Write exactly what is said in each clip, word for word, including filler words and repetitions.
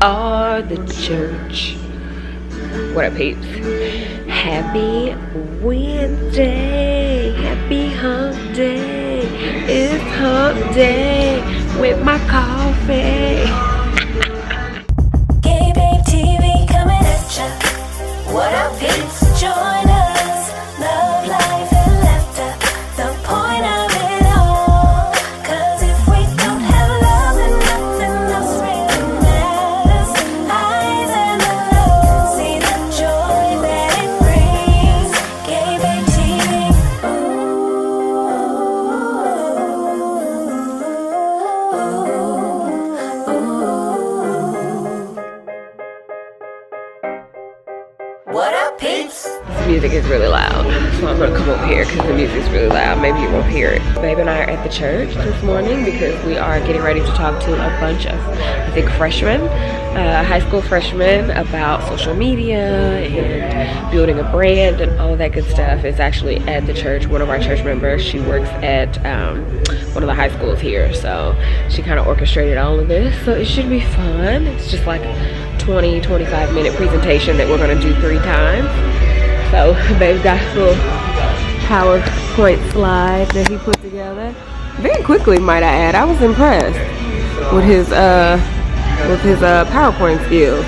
are the church. What up, peeps? Happy Wednesday, happy hump day. It's hump day with my coffee. Gay Babe T V coming at ya. What up, peeps? Join us. Love, life, and laughter. The point of it all. Cause if we don't have love, then nothing else really matters. Highs and the lows, see the joy that it brings. Gay Babe T V. What up, peeps? This music is really loud, so I'm gonna come over here because the music's really loud. Maybe you won't hear it. Babe and I are at the church this morning because we are getting ready to talk to a bunch of, I think, freshmen, uh, high school freshmen about social media and building a brand and all of that good stuff. It's actually at the church. One of our church members, she works at um, one of the high schools here, so she kind of orchestrated all of this. So it should be fun. It's just like twenty, twenty-five minute presentation that we're gonna do three times. So babe's got a little PowerPoint slide that he put together very quickly, might I add. I was impressed with his uh with his uh PowerPoint skills.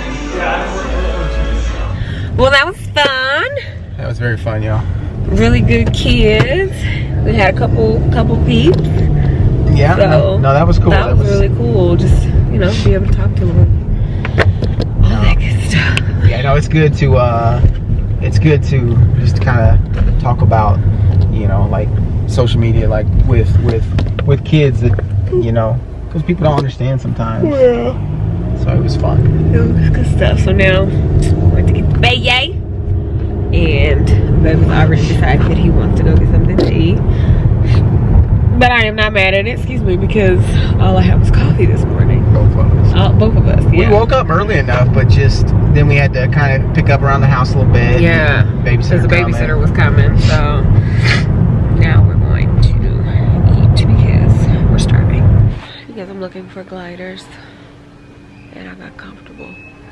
Well, that was fun. That was very fun, y'all. Really good kids. We had a couple couple peeps. Yeah. So no, that was cool. That, that was, was really cool. Just, you know, be able to talk to them. All that good stuff. Yeah, no, it's good to uh it's good to just kind of talk about, you know, like social media, like with with with kids that, you know, because people don't understand sometimes. Yeah. So it was fun. It was good stuff. So now we're going to get the bae, and babe has already decided that he wants to go get something to eat. But I am not mad at it, excuse me, because all I had was coffee this morning. Both of us. Uh, both of us, yeah. We woke up early enough, but just then we had to kind of pick up around the house a little bit. Yeah, because the babysitter was coming. So now we're going to eat because we're starving. Because I'm looking for gliders, and I got comfortable.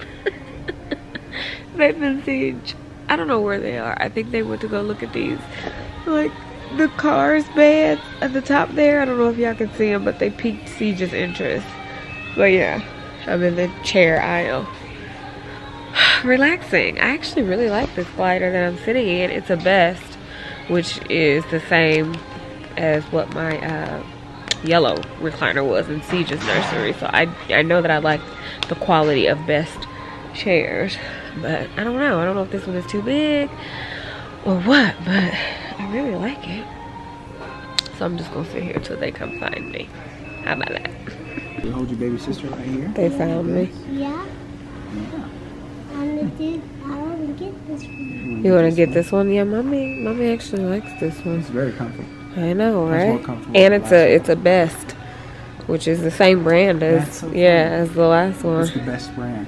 They've been siege. I don't know where they are. I think they went to go look at these, like, the cars beds at the top there. I don't know if y'all can see them, but they piqued Siege's interest. But yeah, I'm in the chair aisle. Relaxing. I actually really like this glider that I'm sitting in. It's a Best, which is the same as what my uh, yellow recliner was in Siege's nursery. So I, I know that I like the quality of Best chairs. But I don't know. I don't know if this one is too big or what, but I really like it. So I'm just gonna sit here till they come find me. How about that? You hold your baby sister right here. They found me. Yeah. Yeah. I'm gonna do, I want to get this one. You wanna get this one? Yeah, mommy. Mommy actually likes this one. It's very comfy. I know, It's right? more comfortable And than it's the a last it's a Best, which is the same brand as That's so yeah funny. as the last one. It's the best brand.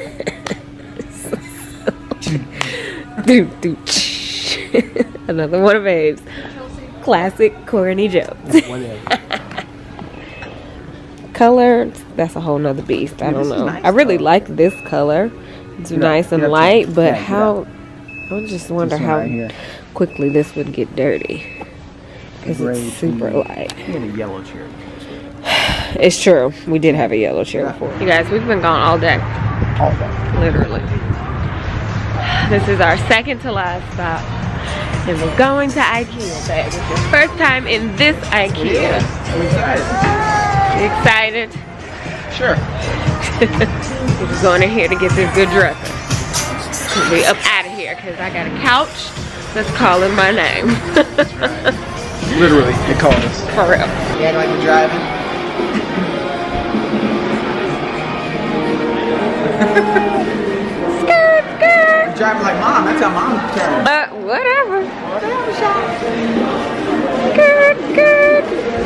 Dude, dude. Another one of Babe's classic corny jokes. Whatever. Color, that's a whole nother beast. I Yeah, don't this is know. nice, I really though. like this color. It's Get up, nice and get up, light, Tim. but Yeah, get how? up. I just wonder This one how right here. quickly this would get dirty because Gray it's super tea. light. You had a yellow chair. It's true. We did have a yellow chair before. You guys, we've been gone all day. All that. Literally. This is our second to last stop. And we're going to IKEA. Babe. It's your first time in this IKEA. I'm excited. You excited? Sure. We're just going in here to get this good dresser. We'll be up out of here because I got a couch that's calling my name. Literally, it called us. For real. You act like you're driving. Skirt, skirt. You're driving like mom. That's how mom turns. But whatever. Whatever, shot. Skirt, skirt.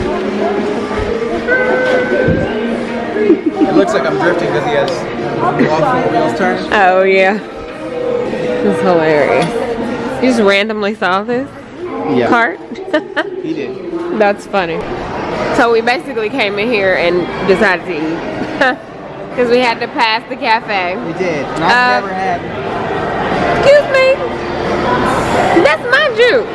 It looks like I'm drifting because he has all four wheels turning. Oh yeah. This is hilarious. You just randomly saw this Yeah. cart? He did. That's funny. So we basically came in here and decided to eat. because we had to pass the cafe. We did. And I've Uh, never had. Excuse me. That's my juice.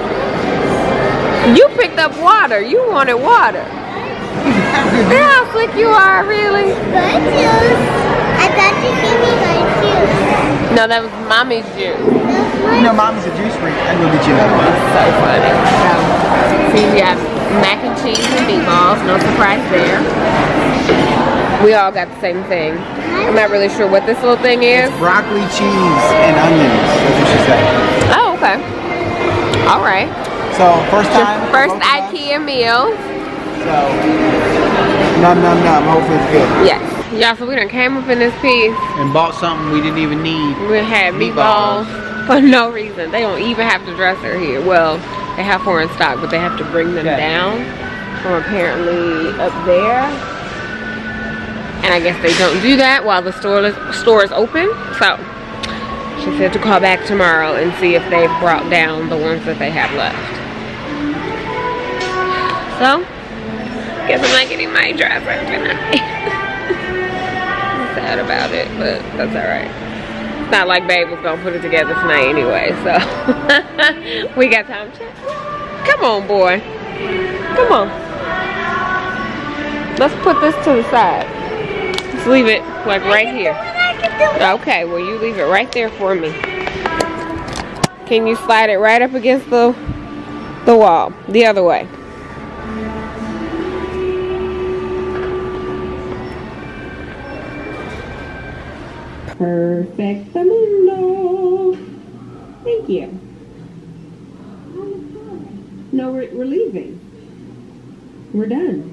You picked up water. You wanted water. See how slick you are, really? My juice. I thought you gave me my juice. No, that was mommy's juice. That's my You know, mommy's a juice freak. I go get you another one. So funny. See, we got mac and cheese and meatballs. No surprise there. We all got the same thing. I'm not really sure what this little thing is. Broccoli, cheese, and onions. That's what she said. Oh, okay. All right. So, first Your time. first both of us. IKEA meal. So, num num num. Hopefully it's good. Yes. Y'all, so we done came up in this piece. And bought something we didn't even need. We had meatballs for no reason. They don't even have the dresser here. Well, they have four in stock, but they have to bring them Okay. down from apparently up there. And I guess they don't do that while the store is, store is open. So she said to call back tomorrow and see if they've brought down the ones that they have left. So, guess I'm not getting my dresser tonight. I'm sad about it, but that's alright. It's not like Babe was gonna put it together tonight anyway, so we got time to come on, boy. Come on. Let's put this to the side. Just leave it like right here. Okay, well you leave it right there for me. Can you slide it right up against the the wall? The other way. Perfectamundo. Thank you. No, we're, we're leaving. We're done.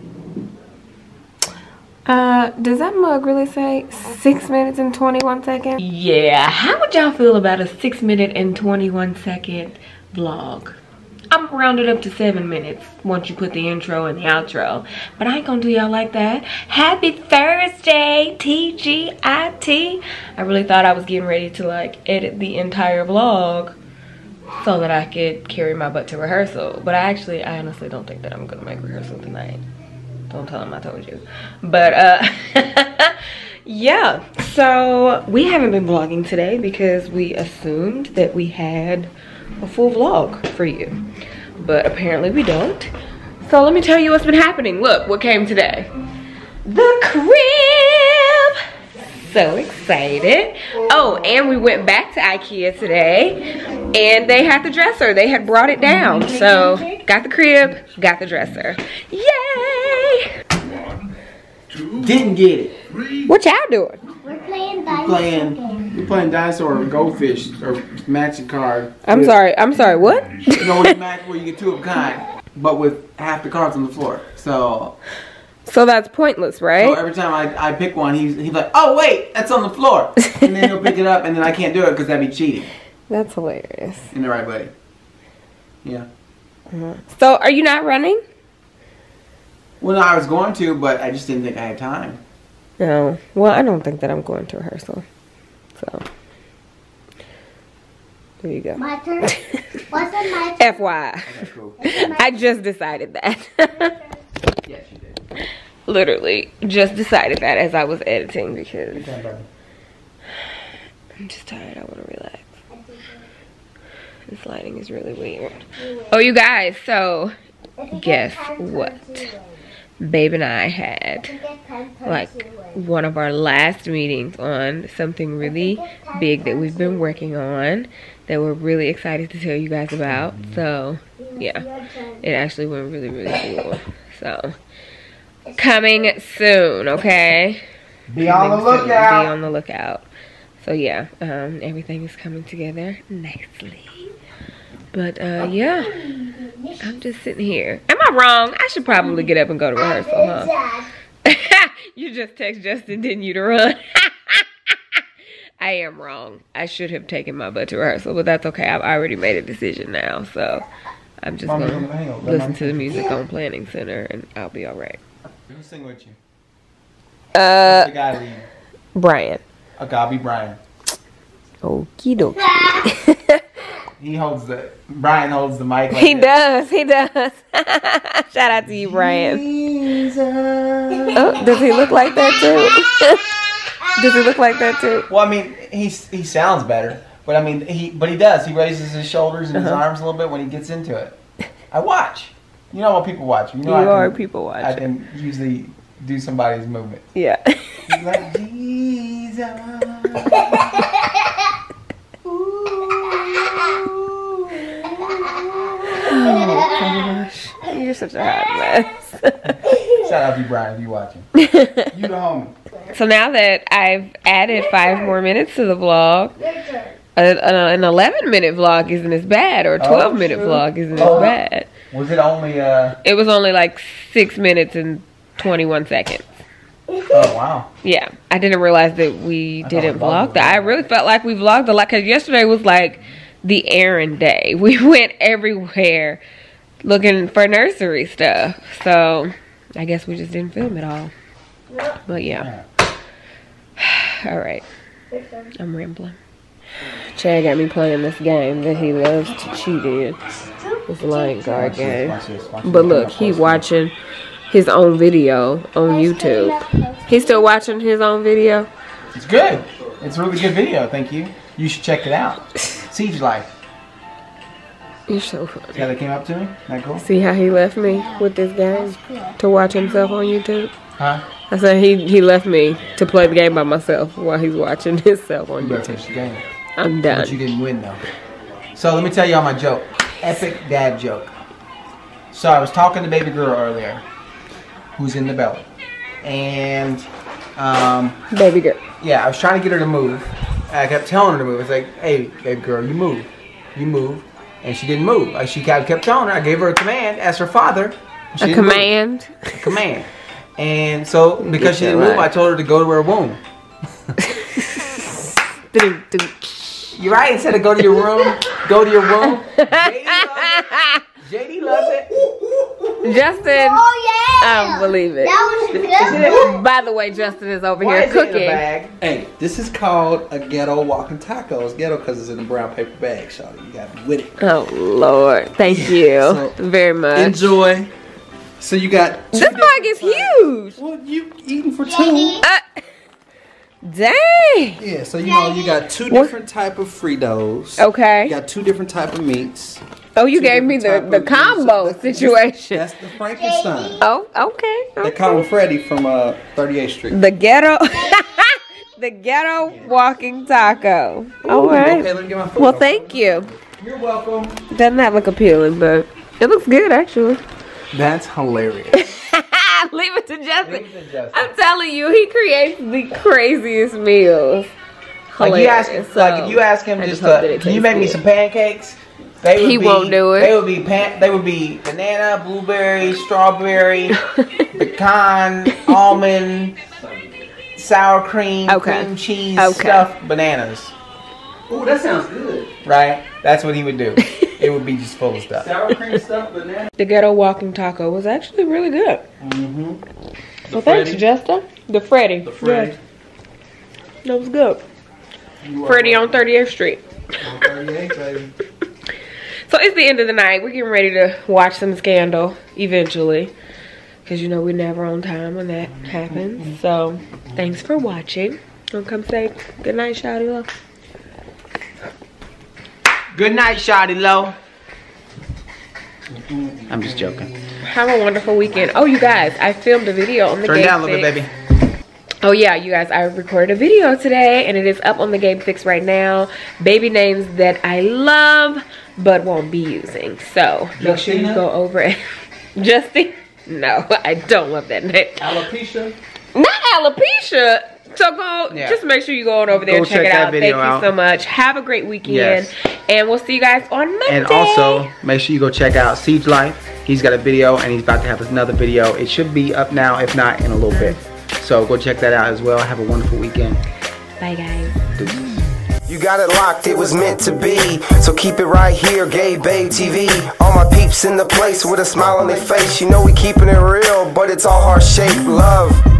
Uh, does that mug really say six minutes and twenty-one seconds? Yeah, how would y'all feel about a six minute and twenty-one second vlog? I'm rounded up to seven minutes once you put the intro and the outro. But I ain't gonna do y'all like that. Happy Thursday, T G I T. I really thought I was getting ready to like edit the entire vlog so that I could carry my butt to rehearsal. But I actually, I honestly don't think that I'm gonna make rehearsal tonight. Don't tell him I told you. But uh, yeah, so we haven't been vlogging today because we assumed that we had a full vlog for you. But apparently we don't. So let me tell you what's been happening. Look, what came today. The crib! So excited. Oh, and we went back to IKEA today and they had the dresser. They had brought it down. So got the crib, got the dresser. Yay! Didn't get it. What y'all doing? We're playing dinosaur Playing. game. We're playing dinosaur or goldfish or matching card. I'm with- sorry, I'm sorry, what? You know, when you match where you get two of a kind, but with half the cards on the floor. So, So that's pointless, so right? every time I, I pick one, he's he's like, oh wait, that's on the floor, and then he'll pick it up, and then I can't do it because that'd be cheating. That's hilarious. In the right way. Yeah. So are you not running? Well, no, I was going to, but I just didn't think I had time. No. Well, I don't think that I'm going to rehearsal. So there you go. My turn. What's it my turn? F Y I. Okay, cool. I just decided that. Yes, you did. Literally just decided that as I was editing because Okay, baby. I'm just tired. I want to relax. This lighting is really weird. Oh, you guys, so guess what? Babe and I had like one of our last meetings on something really big that we've been working on that we're really excited to tell you guys about. So yeah, it actually went really, really cool. So coming soon, okay? Be on the Coming soon. lookout. Be on the lookout. So yeah, um, everything is coming together nicely. But uh, yeah, I'm just sitting here. Am I wrong? I should probably get up and go to rehearsal, huh? You just text Justin, didn't you, to run? I am wrong. I should have taken my butt to rehearsal, but that's okay. I've already made a decision now, so I'm just Mama, gonna hang on. listen to the music on Planning Center, and I'll be all right. Who's sing with you? Uh, The guy leading. Brian. Okay, I'll be Brian. Okie dokie. He holds the, Brian holds the mic like He this. does, he does. Shout out to you, Brian. Oh, does he look like that too? Does he look like that too? Well, I mean, he he sounds better, but I mean, he but he does. He raises his shoulders and his Uh-huh. arms a little bit when he gets into it. I watch. You know what people watch. You know You I are can, people I watching. can usually do somebody's movement. Yeah. He's like Jesus. Oh gosh, you're such a hot mess. Shout out to you, Brian, if you're watching. You the homie. So now that I've added five more minutes to the vlog, a, a, an eleven minute vlog isn't as bad, or a twelve minute Oh, vlog isn't Oh. as bad. Was it only, uh, It was only like six minutes and twenty-one seconds. oh wow. Yeah, I didn't realize that we I didn't thought we vlog that. I really felt like we vlogged a lot, because yesterday was like the errand day. We went everywhere looking for nursery stuff. So I guess we just didn't film it all. But yeah. All right. I'm rambling. Chad got me playing this game that he loves to cheat in. This Lion Guard Watch this, game. watch this, watch this. But look, he's watching his own video on YouTube. He's still watching his own video? It's good. It's a really good video, thank you. You should check it out. Siege Life. You're so See funny. how they came up to me? Isn't that cool? See how he left me with this game to watch himself on YouTube? Huh? I said he, he left me to play the game by myself while he's watching himself on You better YouTube. finish the game. I'm But you done. didn't win though. So let me tell y'all my joke. Epic dad joke. So I was talking to baby girl earlier, who's in the belly, and um, Baby girl. yeah, I was trying to get her to move. I kept telling her to move. It's like, hey, baby girl, you move, you move, and she didn't move. Like she kept kept telling her. I gave her a command as her father. She A didn't move. command. A command. And so because she that didn't move, right. I told her to go to her womb. You're right. Instead of go to your room, go to your womb. J D loves it. Justin, Oh yeah! I don't believe it. That was good. By the way, Justin is over Why here is it in a cooking. bag? Hey, this is called a ghetto walking taco. It's ghetto because it's in a brown paper bag, shawty. You got to be with it. Oh Lord, thank you So, very much. Enjoy. So you got two This bag is different huge. types- Well, you eating for two. Uh, dang. Yeah, so you know you got two What? different type of Fritos. Okay. You got two different type of meats. Oh, you two gave me the, different the type of greens. combo That's- situation. That's the Frankenstein. Oh, okay. They okay. call him Freddy from uh, thirty-eighth Street. The ghetto, the ghetto walking taco. All right. Okay, let me get my food. Well, thank you. You're welcome. Doesn't that look appealing, but it looks good actually. That's hilarious. Leave it to Justin. Leave it to Justin. I'm telling you, he creates the craziest meals. Like you ask, Hilarious. like So, if you ask him I just, hope that to, it can you tastes make me good. some pancakes? They would He be, won't do it. They would be pan. They would be banana, blueberry, strawberry, pecan, almond, sour cream, Okay. cream cheese, Okay. stuffed bananas. Ooh, that sounds good. Right? That's what he would do. It would be just full of stuff. Sour cream stuff, banana. The ghetto walking taco was actually really good. Mm-hmm. Well, thanks, Justin. The Freddy. The Freddy. Yes, that was good. Freddy on thirty-eighth Street. thirty-eight, baby. So it's the end of the night. We're getting ready to watch some Scandal eventually. Because, you know, we're never on time when that happens. So, thanks for watching. Don't come say good night, Shawty Love. Good night, Shawty Low. I'm just joking. Have a wonderful weekend. Oh, you guys, I filmed a video on the Turn Game down a little bit, Fix. baby. Oh yeah, you guys, I recorded a video today and it is up on the Game Fix right now. Baby names that I love but won't be using. So make sure you Justina? go over it. Justin? No, I don't love that name. Alopecia. Not alopecia. So go, Yeah. just make sure you go on over there Go and check, check it that out. video Thank out. you so much. Have a great weekend. Yes. And we'll see you guys on Monday. And also, make sure you go check out Siege Life. He's got a video and he's about to have another video. It should be up now, if not in a little bit. So go check that out as well. Have a wonderful weekend. Bye guys. Deuces. You got it locked, it was meant to be. So keep it right here, Gay Babe T V. All my peeps in the place with a smile on their face. You know we keeping it real, but it's all heart-shaped love.